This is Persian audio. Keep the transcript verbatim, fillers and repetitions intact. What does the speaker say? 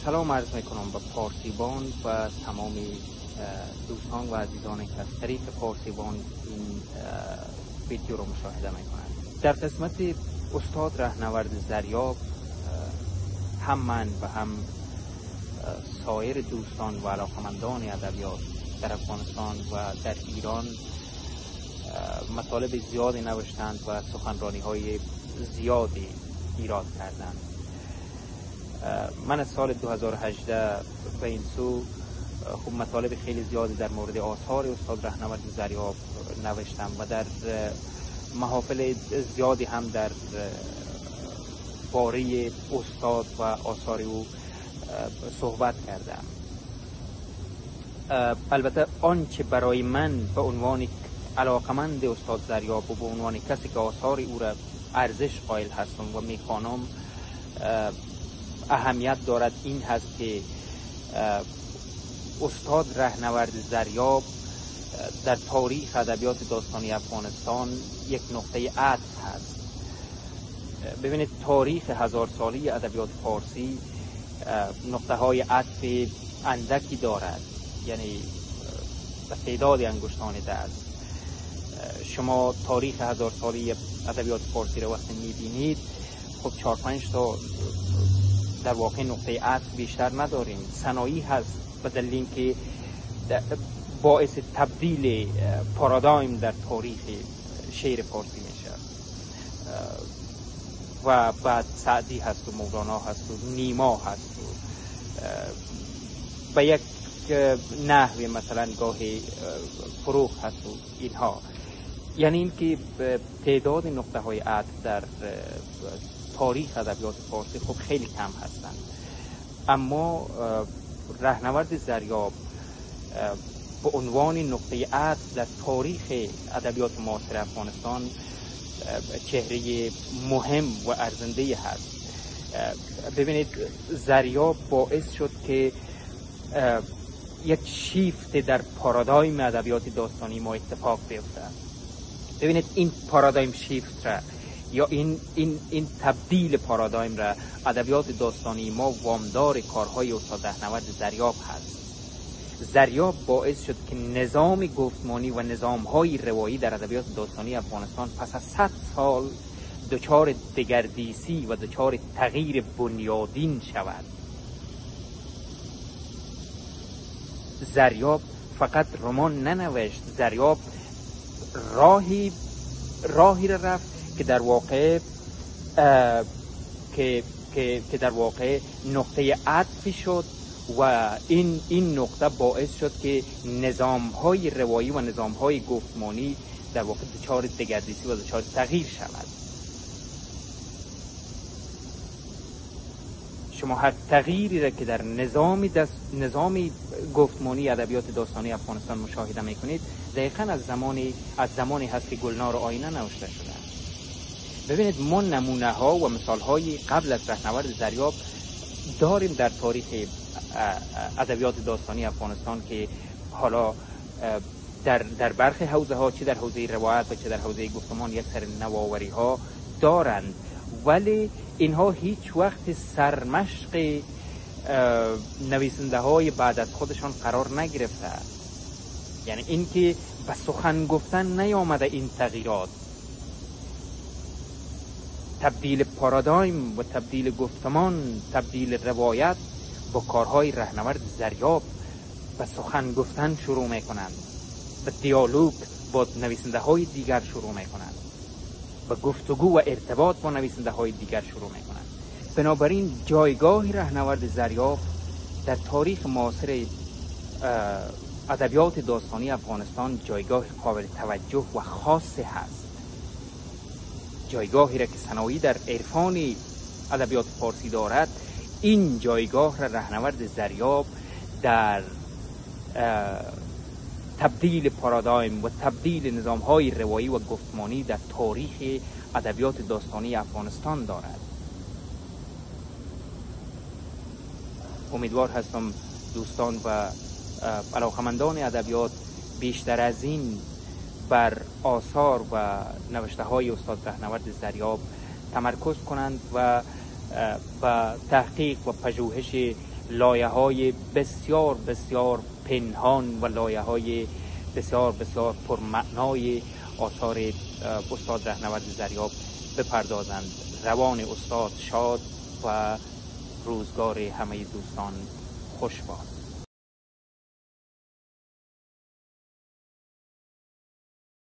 سلام عرض میکنم به پارسیبان و تمام دوستان و عزیزانی که از طریق پارسیبان این ویدیو رو مشاهده میکنند. در قسمت استاد رهنورد زریاب هم من و هم سایر دوستان و علاقمندان ادبیات در افغانستان و در ایران مطالب زیادی نوشتند و سخنرانی های زیادی ایراد کردند. من از سال دو هزار و هجده به این سو خب مطالب خیلی زیادی در مورد آثار استاد رهنورد زریاب نوشتم و در محافل زیادی هم در باره استاد و آثار او صحبت کردم. البته آنچه برای من به عنوان علاقمند استاد زریاب و به عنوان کسی که آثار او را ارزش قائل هستم و میخوانم اهمیت دارد این هست که استاد رهنورد زریاب در تاریخ ادبیات داستانی افغانستان یک نقطه عطف هست. ببینید تاریخ هزار سالی ادبیات فارسی نقطه های عطف اندکی دارد، یعنی به تعداد انگشتان دست. شما تاریخ هزار سالی ادبیات فارسی را وقتی میبینید خب چهار پنج تا در واقع نقطه عطف بیشتر نداریم. صنایع هست به دلیل اینکه باعث تبدیل پارادایم در تاریخ شعر فارسی میشه و بعد سعدی هست و مولانا هست و نیما هست و به یک نحوی مثلا گاهی فروغ هست و اینها. یعنی اینکه تعداد نقطه های عطف در تاریخ ادبیات فارسی خب خیلی کم هستند، اما رهنورد زریاب به عنوان نقطه عطف در تاریخ ادبیات معاصر افغانستان چهره مهم و ارزنده هست. ببینید زریاب باعث شد که یک شیفت در پارادایم ادبیات داستانی ما اتفاق بیفته. ببینید این پارادایم شیفت را یا این این این تبدیل پارادایم را ادبیات داستانی ما وامدار کارهای استاد رهنورد زریاب هست. زریاب باعث شد که نظام گفتمانی و نظام‌های روایی در ادبیات داستانی افغانستان پس از صد سال دچار دگردیسی و دچار تغییر بنیادین شود. زریاب فقط رمان ننوشت، زریاب راهی راهی را رفت که در واقع که که که در واقع نقطه عطفی شد و این این نقطه باعث شد که نظام‌های روایی و نظام‌های گفتمانی در واقع دچار دگردیسی و دچار تغییر شود. شما هر تغییری را که در نظام دست نظام گفتمانی ادبیات داستانی افغانستان مشاهده می‌کنید دقیقاً از زمانی از زمانی هست که گلنار و آینه نوشته شده. ببینید ما نمونه ها و مثال های قبل از رهنورد زریاب داریم در تاریخ ادبیات داستانی افغانستان که حالا در در برخی حوزه ها چه در حوزه روایت و چه در حوزه گفتمان یک سری نوآوری ها دارند، ولی اینها هیچ وقت سرمشق نویسنده های بعد از خودشان قرار نگرفته. یعنی اینکه به سخن گفتن نیامده این تغییرات، تبدیل پارادایم و تبدیل گفتمان، تبدیل روایت با کارهای رهنورد زریاب به سخن گفتن شروع میکنند، به دیالوگ با نویسنده های دیگر شروع میکنند، به گفتگو و ارتباط با نویسنده های دیگر شروع میکنند. بنابراین جایگاه رهنورد زریاب در تاریخ معاصر ادبیات داستانی افغانستان جایگاه قابل توجه و خاص هست. جایگاهی را که صنایع در عرفان ادبیات فارسی دارد، این جایگاه را رهنورد زریاب در تبدیل پارادایم و تبدیل نظام‌های روایی و گفتمانی در تاریخ ادبیات داستانی افغانستان دارد. امیدوار هستم دوستان و علاقمندان ادبیات بیشتر از این بر آثار و نوشته های استاد رهنورد زریاب تمرکز کنند و با تحقیق و پژوهش لایه های بسیار بسیار پنهان و لایه های بسیار بسیار پرمعنای آثار استاد رهنورد ضریاب بپردازند. روان استاد شاد و روزگار همه دوستان خوش باد.